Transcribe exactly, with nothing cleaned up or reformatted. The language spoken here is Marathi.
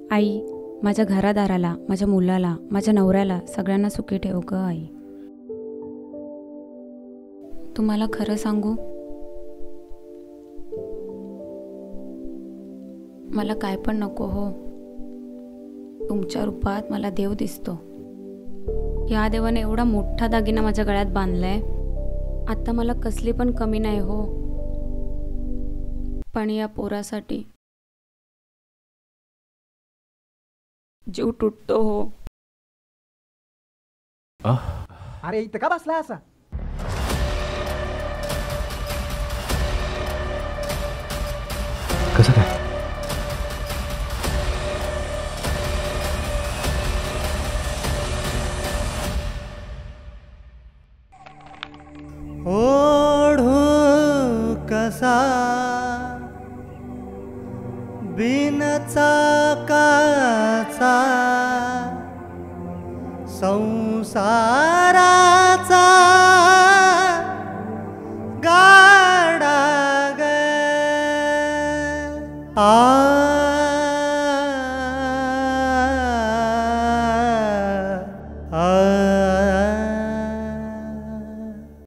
आई, माझ्या घरादाराला, माझ्या मुलाला, माझ्या नवऱ्याला सगळ्यांना सुखी ठेव ग आई. तुम्हाला खरं सांगू, मला काय पण नको हो. तुमच्या रूपात मला देव दिसतो. या देवाने एवढा मोठा दागिना माझ्या गळ्यात बांधलाय. आता मला कसली पण कमी नाही हो. पण या पोरासाठी जीव तुटतो हो. अरे इथं का बसला असा? कसं काय? ओढू कसा बिन चाकाचा संसाराचा गाडा ग आ